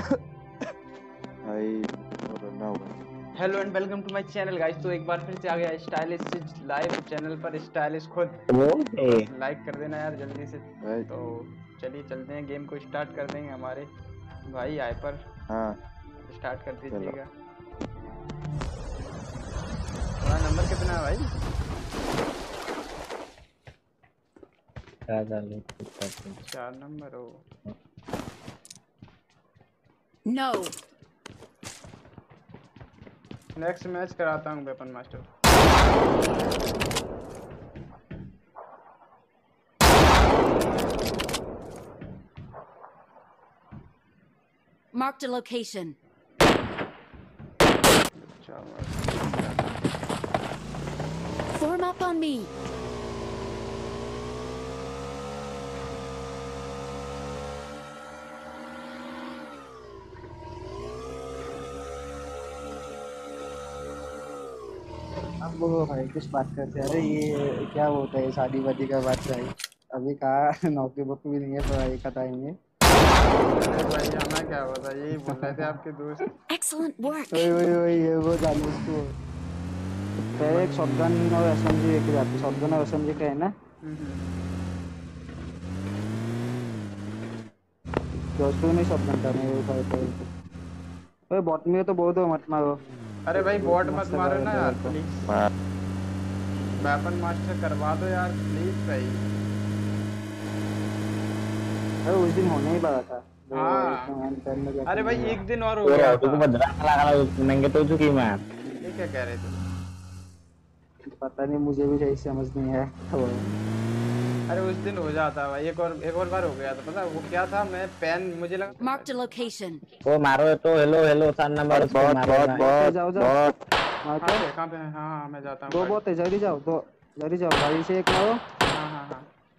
भाई करना होगा। Hello and welcome to my channel guys. तो एक बार फिर से आ गया स्टाइलिश लाइव चैनल पर। स्टाइलिश खुद लाइक कर देना यार जल्दी से। तो चलिए चलते हैं, गेम को स्टार्ट कर देंगे। हमारे भाई आए पर स्टार्ट कर दीजिएगा। तुम्हारा नंबर कितना है भाई? 4 नंबर हो। नो नेक्स्ट मैच कराता हूँ weapon master. marked a location. Form up on me. अब वो भाई कुछ बात करते हैं। अरे ये क्या होता है, शादी वादी का बात है अभी कहा। नौकरी वोकरी भी नहीं है, पढ़ाई का टाइम है। भाई हमें क्या पता, यही बोल रहे थे आपके दोस्त। Excellent work. वही ये वो जानू उसको। पहले एक शॉटगन और एसएमजी लेके जाते। शॉटगन और एसएमजी का है ना, दोस्तों ने शॉटगन था मेरे ऊपर। ओए बॉट में तो बहुत हो, मत मारो। अरे भाई बॉट मत मारो ना यार प्लीज। वेपन मास्टर करवा दो यार प्लीज भाई। अरे उस दिन होने ही वाला था। हाँ अरे भाई एक दिन और हो गया था। ये क्या कह रहे थे? पता नहीं, मुझे भी सही समझ नहीं है। अरे उस दिन हो जाता भाई। एक और बार हो गया था। पता वो क्या था, मैं पेन मुझे लगा। Marked a location. वो मारो तो हेलो 4 नंबर उसको मारो। जाओ कहाँ पे है? हाँ मैं जाता हूँ। दो बहुत है, जल्दी जाओ गाड़ी से एक मारो। हाँ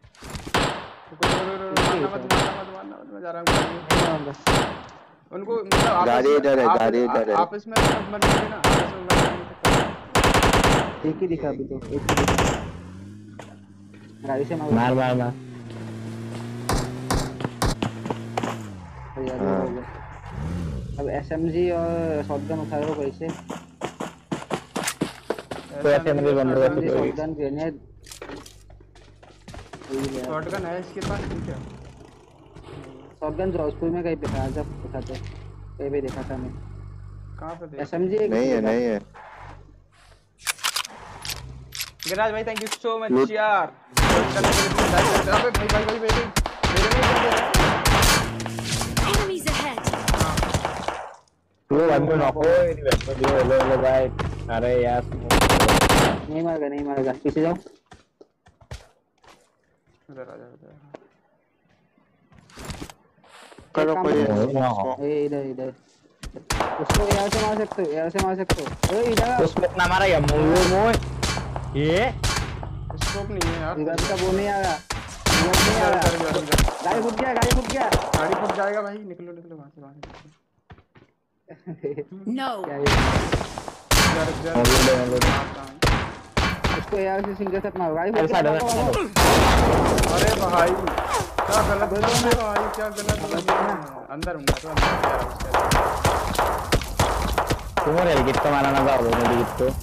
मारना मैं जा रहा हूँ। उनको गाड़ी इधर है, गाड़ी इधर है। आपस में मत लेना, आपस में मत। एक ही दिखा अभी तो, एक ही दिखा। गाड़ी से मार। अब एसएमजी और शॉटगन उठा लो कैसे? तो एसएमजी शॉटगन ग्रेनेड शॉटगन है इसके पास? ठीक है। शॉटगन जोधपुर में कहीं पे था, जब दिखाते कहीं पे देखा था मैं। कहाँ पे देखा? एसएमजी नहीं है। गिराज भाई थैंक यू सो मच यार। अबे भाई मेरे Enemies ahead. वो बंदे नॉक हो हेलो भाई। अरे यार नहीं मारेगा पीछे जाओ। इधर करो कोई इधर उसको यार से मार सकते हो। ओए इधर उसको इतना मारा या मोय ये स्कोप नहीं है यार। इधर का वो नहीं आ रहा। गाड़ी फूट गया। गाड़ी फूट जाएगा भाई। निकलो वहां से। No. उसको यार से सिंगल शॉट मारो। गाड़ी फूट गया। अरे भाई क्या गलत है भाई, क्या गलत है। अंदर हूँ तो तुम्हारे गिफ्ट का मारना था वो मेरी गिफ्ट तो।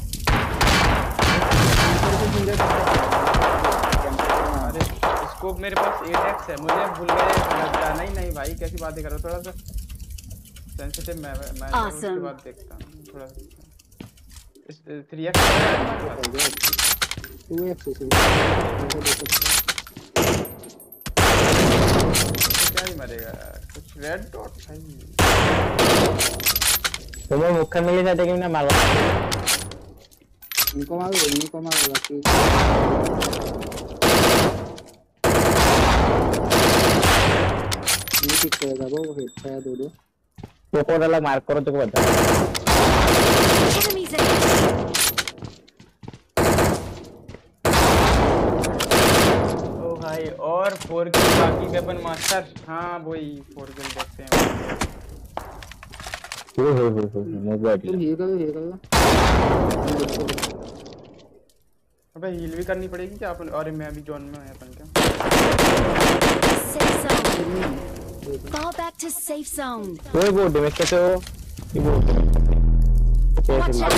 अरे स्कोप मेरे पास 8x है, मुझे भूल गए लगता। नहीं भाई कैसी बातें कर रहे हो, थोड़ा सा सेंसिटिव मैं उसके बाद देखता हूँ थोड़ा सा। 3x 2x क्या ही मरेगा कुछ। रेड डॉट भाई तुम्हें मुख्य मिली जाते कि ना मारो। इनको मारो बाकी नहीं ठीक करेगा वो हिट है। दो वो कोड अलग मार्क करो तो बता। Enemies ahead. ओ भाई और 4 किल बाकी वेपन मास्टर। हाँ वही 4 किल देखते हैं। हो तुम हील करो। अबे हील भी करनी पड़ेगी क्या अपन? अरे मैं अभी जोन में है अपन क्या? Fall back to safe zone. ओए वो डैमेज कैसे हो ये वो Watch out!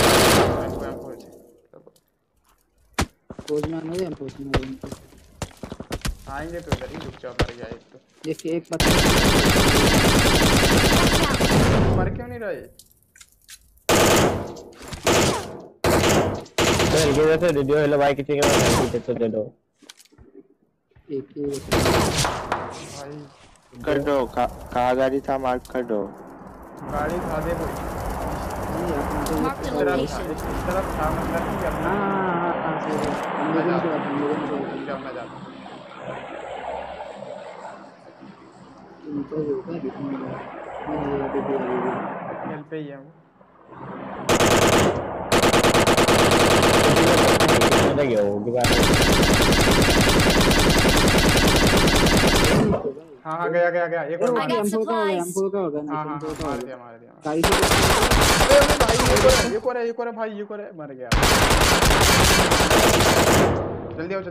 पोज में आना है, पोज में आएंगे तो इधर ही रुक जाओ, मर गया एक तो। ये केक पता मर क्यों नहीं रहे? तो ये जैसे वीडियो हेलो भाई किसी के पास है तो दे दो एक ही भाई कर दो कहाँ गाड़ी था मार्क कर दो। गाड़ी खा दे कोई। Mark the इस location. तरफ था मतलब कि अपना हां मैं मेरे जाता को हूँ। मेरे को जब मैं जाता हूँ। इनको होगा दिखने में मैं ये अभी हेल पे ही है वो। कितने गया होगी बात हाँ गया एक और I मार। got supplies. एम4 का होगा हाँ ना मार दिया गाड़ी से अरे भाई एक और है भाई एक और है मर गया। जल्दी आओ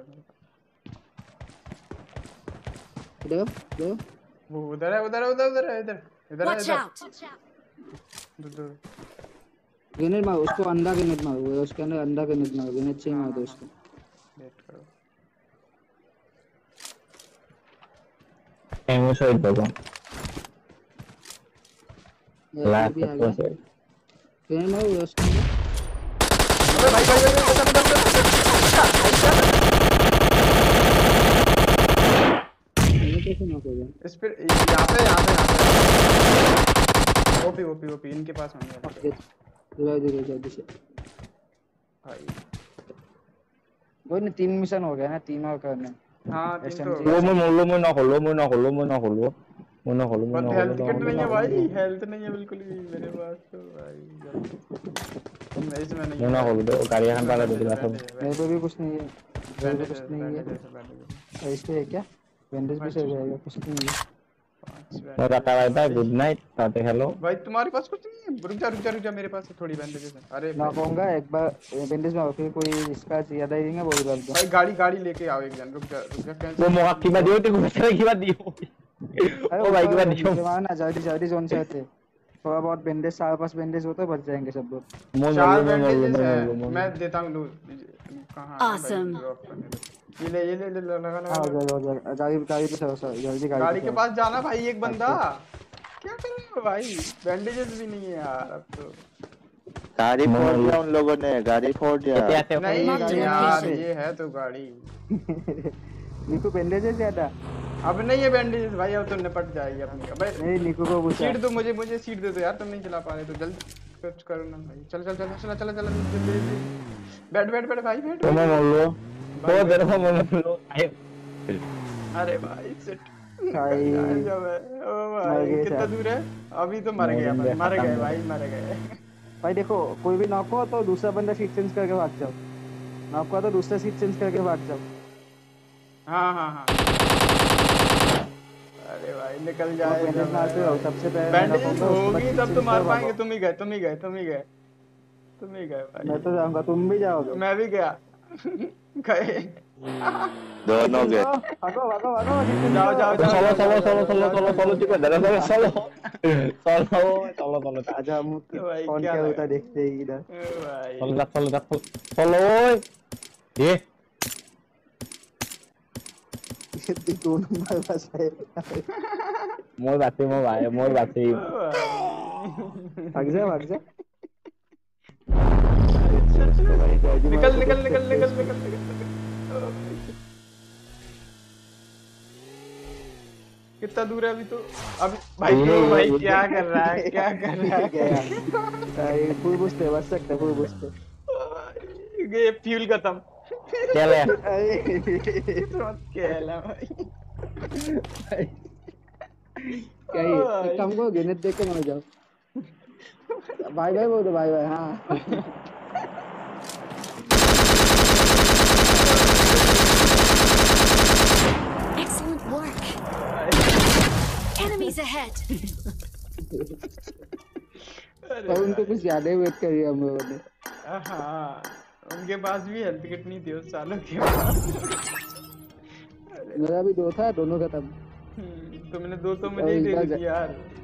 दो वो उधर है इधर Watch out! दूर। ग्रेनेड मार उसको, अंडा ग्रेनेड मार, वो उसके अंदर अंडा ग्रेनेड मार, ग्रेनेड चाहिए मार दो उसको। वेट करो। एमओ साइड दो लास्ट भी आ गया तो से ग्रेनेड मार उसको। अबे भाई ये कैसे नॉक हो गया? इस पे यहाँ पे ओपी इनके पास होंगे जल्दी से भाई। वो नहीं 3 मिशन हो गया ना, 3 और करने। हाँ तीन तो वो मैं ना खोलो बट हेल्थ किट नहीं है भाई, हेल्थ नहीं है बिल्कुल भी मेरे पास तो भाई। मैं इसमें नहीं ना खोलो दो गाड़ी खान वाला दो ग्लास मेरे पे भी कुछ नहीं है, मेरे पे कुछ नहीं है। और इस पे है क्या? बैंडेज भी सही जाएगा, कुछ नहीं है। मैं रखा हुआ था गुड नाइट ताते हेलो भाई तुम्हारे पास कुछ नहीं है? रुक जा मेरे पास थोड़ी बैंडेजेस है। अरे ना कहूंगा एक बार बैंडेज में फिर कोई इसका ज्यादा ही देंगे वो भी डाल दो। भाई गाड़ी लेके आओ एक जन। रुक जा कैंसिल। वो मौका की बात दियो तेरे को बचने की बात दियो ओ भाई की बात दियो ना जल्दी जोन से आते थोड़ा बहुत बैंडेज, 4-5 बैंडेज हो तो बच जाएंगे सब लोग। चार बैंडेजेस है मैं देता हूं। कहां Awesome. ये ले लगा हां गाड़ी पे सर जल्दी गाड़ी के पास जाना भाई। एक बंदा क्या कर रहे हो भाई? बैंडेजेस भी नहीं है यार अब तो। गाड़ी फोड़ दिया उन लोगों ने, गाड़ी फोड़ दिया। नहीं यार ये है तो गाड़ी। निकू बैंडेजेस ज्यादा अब नहीं है बैंडेजेस भाई, अब तो निपट जाएगी अपनी। भाई नहीं निकू को पूछा सीट दो मुझे सीट दे दो यार। तुम नहीं चला पा रहे तो जल्दी कुछ करो ना भाई। चल बैठ भाई बैठ। तो मैं बोल लो तो तेरे को बोल लो अरे भाई सिट भाई ओ भाई कितना दूर है? अभी तो मर गए भाई देखो कोई भी नॉक हो तो दूसरा बंदा सीट चेंज करके भाग जाओ, नॉक हो तो दूसरा सीट चेंज करके भाग जाओ। हाँ अरे भाई निकल जाए सबसे पहले बैंडेज होगी तब तो मार पाएंगे। तुम ही गए भाई। मैं तो जाऊंगा, तुम भी जाओगे। मैं भी गया गए दोनों गए। भागो जाओ सोलो चिको दरा सोलो आजा मुझे भाई कौन क्या क्या लगा? होता देखते ही इधर। भाई सोलो ये ये दो नंबर बस है। मोर बाती भाग जा निकल कितना दूर है अभी तो? अभी भाई क्या कर रहा है ये फुल बूस्ट है, बच सकता है फुल बूस्ट है। ये फ्यूल खत्म। क्या ले भाई क्या ही एक काम करो, ग्रेनेड देख के मर जाओ। बाय बोल दो बाय हाँ। Excellent work. Enemies ahead. तो उनको कुछ ज्यादा ही वेट करिए हम लोगों ने। हाँ उनके पास भी हेल्थ किट नहीं थी उस सालों के पास। मेरा भी 2 था, दोनों खत्म। तुमने दो तो मुझे ही दे दी थी यार।